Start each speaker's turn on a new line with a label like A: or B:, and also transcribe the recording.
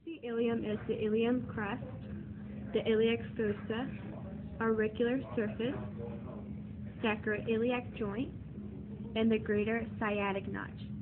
A: The ilium is the ilium crest, the iliac fossa, auricular surface, sacroiliac joint, and the greater sciatic notch.